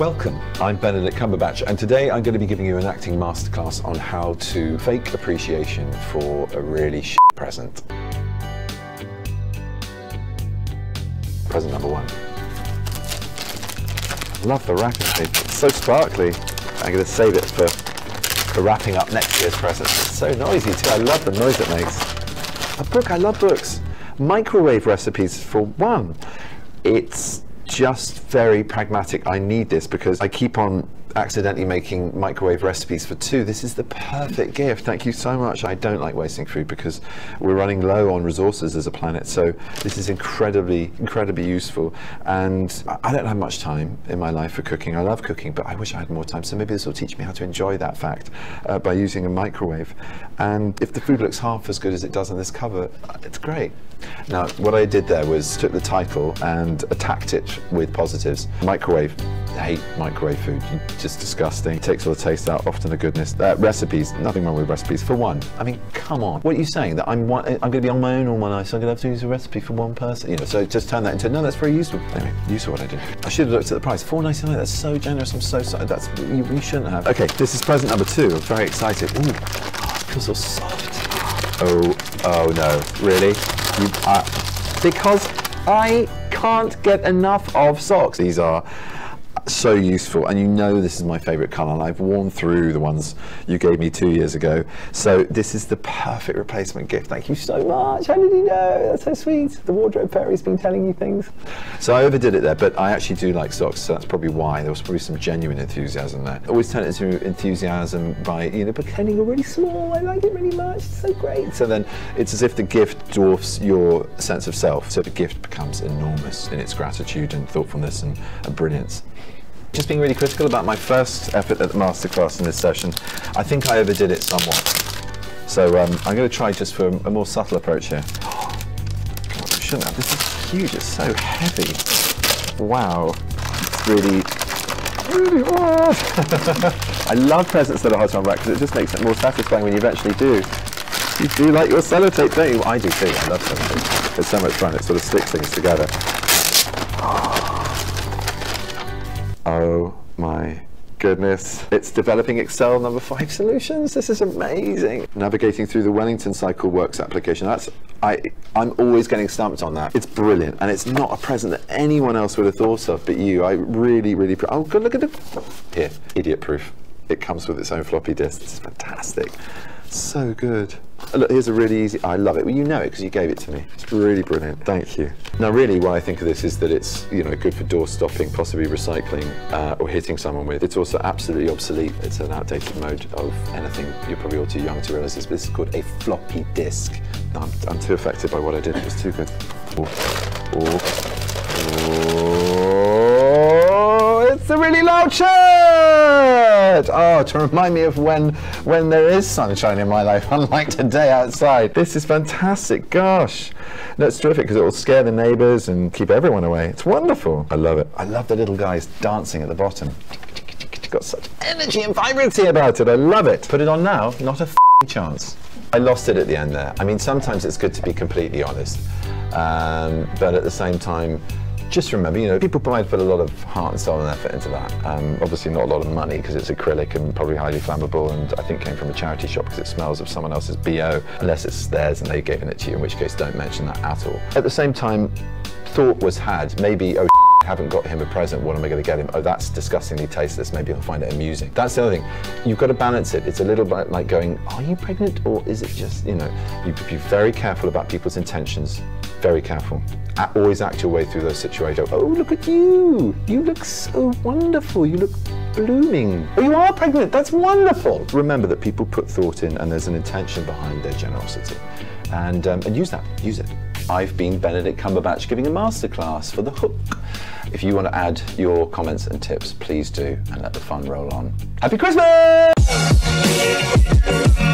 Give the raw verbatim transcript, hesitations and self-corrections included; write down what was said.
Welcome, I'm Benedict Cumberbatch, and today I'm going to be giving you an acting masterclass on how to fake appreciation for a really shit present. Present number one. Love the wrapping paper, it's so sparkly. I'm going to save it for, for wrapping up next year's presents. It's so noisy too, I love the noise it makes. A book, I love books. Microwave recipes for one. It's just very pragmatic. I need this because I keep on accidentally making microwave recipes for two. This is the perfect gift. Thank you so much. I don't like wasting food because we're running low on resources as a planet, so this is incredibly incredibly useful. And I don't have much time in my life for cooking. I love cooking, but I wish I had more time, so maybe this will teach me how to enjoy that fact uh, by using a microwave. And if the food looks half as good as it does on this cover, it's great. Now what I did there was took the title and attacked it with positives. Microwave, I hate microwave food, just disgusting. It takes all the taste out, often the goodness. Uh, recipes, nothing wrong with recipes for one. I mean, come on. What are you saying? That I'm one, I'm going to be on my own all my life, so I'm going to have to use a recipe for one person? You know, so just turn that into, no, that's very useful. Anyway, you saw what I did. I should have looked at the price. four ninety-nine, that's so generous, I'm so sorry. That's, you, you shouldn't have. Okay, this is present number two. I'm very excited. Ooh, it feels so soft. Oh, oh no, really? You, uh, because I can't get enough of socks. These are so useful, and you know this is my favorite color, and I've worn through the ones you gave me two years ago, so this is the perfect replacement gift. Thank you so much. How did you know? That's so sweet. The wardrobe fairy's been telling you things. So I overdid it there, but I actually do like socks, so that's probably why. There was probably some genuine enthusiasm there. I always turn it into enthusiasm by, you know, pretending you're really small. I like it really much. It's so great. So then it's as if the gift dwarfs your sense of self, so the gift becomes enormous in its gratitude and thoughtfulness and, and brilliance. Just being really critical about my first effort at the masterclass in this session, I think I overdid it somewhat. So um, I'm going to try just for a more subtle approach here. God, I shouldn't have. This is huge. It's so heavy. Wow. It's really, really hard. I love presents that are hard to unwrap because it just makes it more satisfying when you eventually do. You do like your sellotape, don't you? I do too. I love sellotape. It's so much fun. It sort of sticks things together. Oh my goodness. It's developing Excel number five solutions. This is amazing. Navigating through the Wellington Cycle Works application. That's, I, I'm always getting stumped on that. It's brilliant, and it's not a present that anyone else would have thought of but you. I really, really, oh good, look at it. Here, idiot proof. It comes with its own floppy disk. It's fantastic. So good. Oh, look, here's a really easy, I love it. Well, you know it because you gave it to me. It's really brilliant, thank you. Now really why I think of this is that it's, you know, good for door stopping, possibly recycling uh, or hitting someone with. It's also absolutely obsolete. It's an outdated mode of anything. You're probably all too young to realize this, but this is called a floppy disk. No, I'm, I'm too affected by what I did, it was too good. Oh, oh, oh, it's a really loud shirt! Oh, to remind me of when, when there is sunshine in my life, unlike today outside. This is fantastic, gosh. That's terrific because it will scare the neighbours and keep everyone away. It's wonderful. I love it. I love the little guys dancing at the bottom. It's got such energy and vibrancy about it. I love it. Put it on now, not a f***ing chance. I lost it at the end there. I mean, sometimes it's good to be completely honest, um, but at the same time, just remember, you know, people probably put a lot of heart and soul and effort into that. Um, obviously not a lot of money because it's acrylic and probably highly flammable, and I think came from a charity shop because it smells of someone else's B O, unless it's theirs and they've given it to you, in which case don't mention that at all. At the same time, thought was had, maybe, oh, I haven't got him a present, what am I going to get him? Oh, that's disgustingly tasteless, maybe he'll find it amusing. That's the other thing, you've got to balance it. It's a little bit like going, are you pregnant or is it just, you know, you be very careful about people's intentions, very careful. Always act your way through those situations. Oh, look at you, you look so wonderful, you look blooming. Oh, you are pregnant, that's wonderful. Remember that people put thought in and there's an intention behind their generosity. And, um, and use that, use it. I've been Benedict Cumberbatch giving a masterclass for The Hook. If you want to add your comments and tips, please do, and let the fun roll on. Happy Christmas!